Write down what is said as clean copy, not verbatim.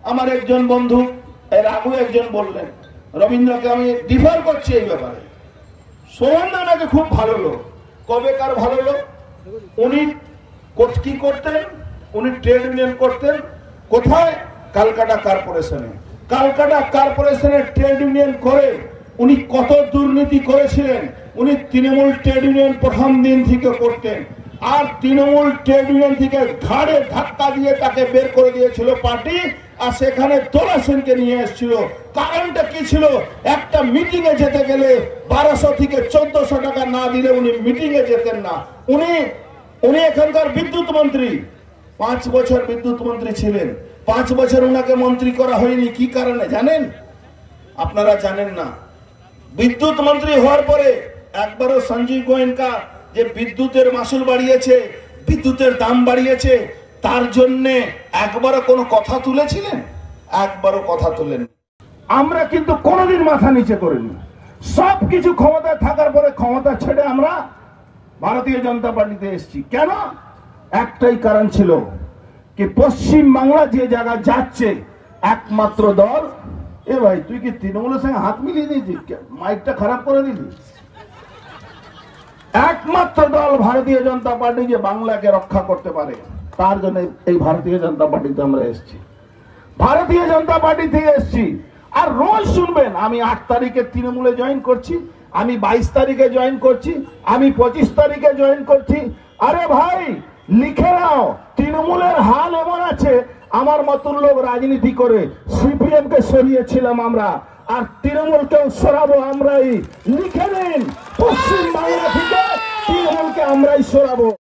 আমার একজন বন্ধু এর আগে একজন বললেন, রবীন্দ্রকে আমি ডিফার করছি এই ব্যাপারে। সোহন নাকি খুব ভালো লোক। কবেকার ভালো লোক? উনি কি করতেন? উনি ট্রেড ইউনিয়ন করতেন। কোথায়? কালকাটা কর্পোরেশনে। কালকাটা কর্পোরেশনে ট্রেড ইউনিয়ন করে উনি কত দুর্নীতি করেছিলেন। উনি তৃণমূল ট্রেড ইউনিয়ন প্রথম দিন থেকে করতেন, আর তৃণমূল ট্রেড ইউনিয়ন থেকে ঘাড়ে ধাক্কা দিয়ে তাকে বের করে দিয়েছিল পার্টি, আর সেখানে তোলা সেনকে নিয়ে এসেছিল। কারণটা কি ছিল? একটা মিটিং এ যেতে গেলে 1200 থেকে 1400 টাকা না দিলে উনি মিটিং এ যেতেন না। উনি এখানকার বিদ্যুৎ মন্ত্রী, 5 বছর বিদ্যুৎ মন্ত্রী ছিলেন। 5 বছর উনাকে মন্ত্রী করা হয়নি। কি কারণে জানেন? আপনারা জানেন না। বিদ্যুৎ মন্ত্রী হওয়ার পরে একবারও সঞ্জীব গোয়েঙ্কা যে বিদ্যুতের মাসুল বাড়িয়েছে, বিদ্যুতের দাম বাড়িয়েছে, তার জন্য একবারও কোনো কথা তুলেছিলেন? একবারও কথা তুলেন। আমরা কিন্তু কোনোদিন মাথা নিচে করিনি। সবকিছু ক্ষমতায় থাকার পরে ক্ষমতা ছেড়ে আমরা ভারতীয় জনতা পার্টিতে এসেছি। কেন? একটাই কারণ ছিল কি, পশ্চিম বাংলা যে জায়গা যাচ্ছে একমাত্র দল। এ ভাই, তুই কি তৃণমূলের সঙ্গে হাত মিলিয়ে দিয়েছিস? মাইকটা খারাপ করে দিলি। একমাত্র দল ভারতীয় জনতা পার্টি যে বাংলাকে রক্ষা করতে পারে, তার জন্য এই ভারতীয় জনতা পার্টিতে আমরা এসেছি। ভারতীয় জনতা পার্টি থেকে এসেছি। আর রোজ শুনবেন আমি 8 তারিখে তৃণমূলে জয়েন করছি, আমি 22 তারিখে জয়েন করছি, আমি 25 তারিখে জয়েন করছি। আরে ভাই, লিখে নাও, তৃণমূলের হাল এমন আছে, আমার মতন লোক রাজনীতি করে সিপিএম কে সরিয়েছিলাম আমরা, আর তৃণমূলকেও সরাবো আমরাই। লিখে নিন, পশ্চিম বাংলা থেকে তৃণমূলকে আমরাই সরাবো।